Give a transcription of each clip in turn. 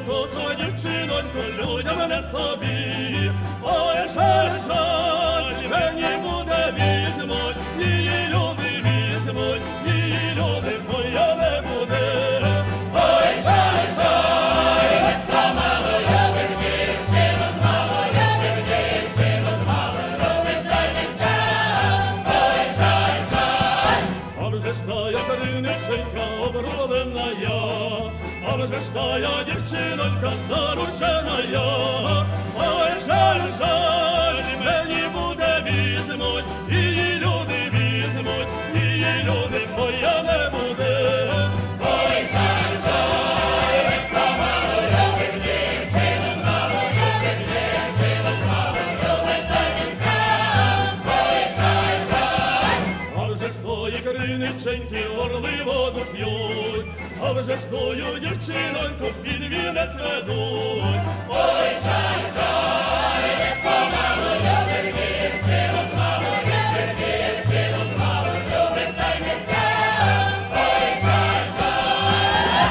кохо, дівчинонько, людям не собі. Ой, жаль, жаль, мені буде візьмуть, її люди візьмуть, її люди, моя не буде. Ой, жаль, жаль, хто мало любить дівчину, мало любить дівчину, мало любить, дай не взяв. Ой, жаль, жаль. А вже ж тая криниченька обрулена я, а вже ж тая дівчинонька заручена я. Ой, жаль, жаль, мені буде візьмуть, її люди візьмуть, її люди, моя не буде. Ой, жаль, жаль, хто мало любить дівчину, мало любить дівчину, мало любить, дай не взяв. Ой, жаль, жаль. А вже ж твої криниченьки орли воду п'ють, а вже ж тою дівчиноньку під вінець ведуть. Ой, жаль, жаль, помалу любить дівчину, мало любить дівчину, мало любить, дай не взяв. Ой, жаль, жаль.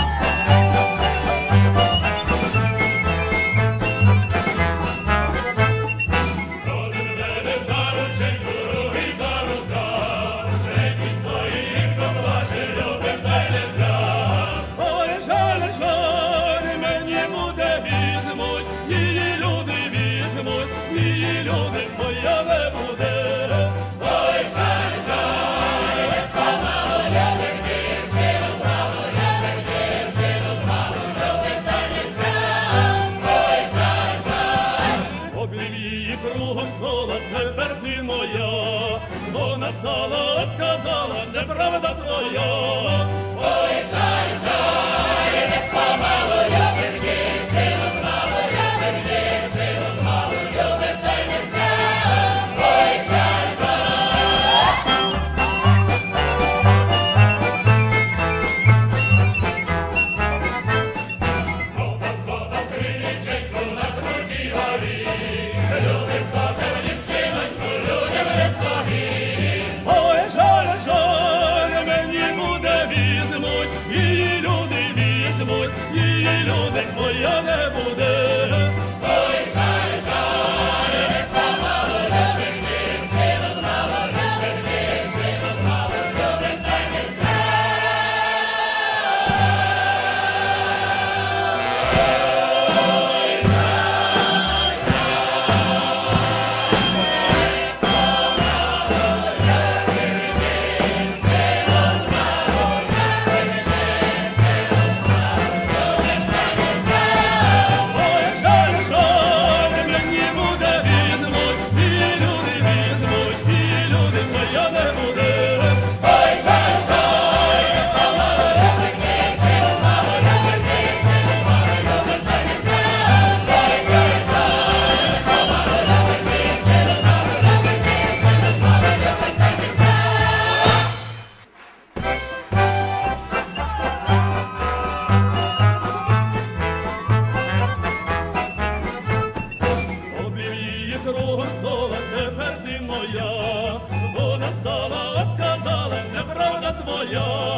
Один веде за рученьку, другий за рукав, третій стоїть, хто плаче, любить, дай не взяв. Ой, жаль, жаль, мені буде візьмуть, її люди візьмуть, її люди, моя не буде. Ой, жаль, жаль, хто мало любить дівчину, мало любить дівчину, мало любить, дай не взяв. Ой, жаль, жаль. Обвів її кругом стола, тепер ти моя, вона стала, отказала, неправда твоя. Ой, жаль, жаль, помалу любить дівчину, мало любить дівчину, мало любить, дай не взяв. Ой, жаль, жаль. Кота криниченьку на крутій горі, любив кота дівчиноньку, людям не собі. Ой, жаль, жаль, мені буде візьмуть, її люди візьмуть, її люди, моя не буде. Ой, жаль, жаль, помалу любить дівчину, мало любить дівчину, мало любить, дай не взяв. Ой, жаль, жаль, помалу любить дівчину, мало любить дівчину, мало любить, дай не взяв. Ой, жаль, жаль, мені буде візьмуть, її люди візьмуть, її люди, моя не буде. Ой, жаль, жаль, помалу любить дівчину, мало любить дівчину, мало любить, дай не взяв. Ой, жаль, жаль, помалу любить дівчину, мало любить дівчину, мало любить, дай не взяв. Обвів її кругом стола, тепер ти моя, вона стала, отказала, неправда твоя.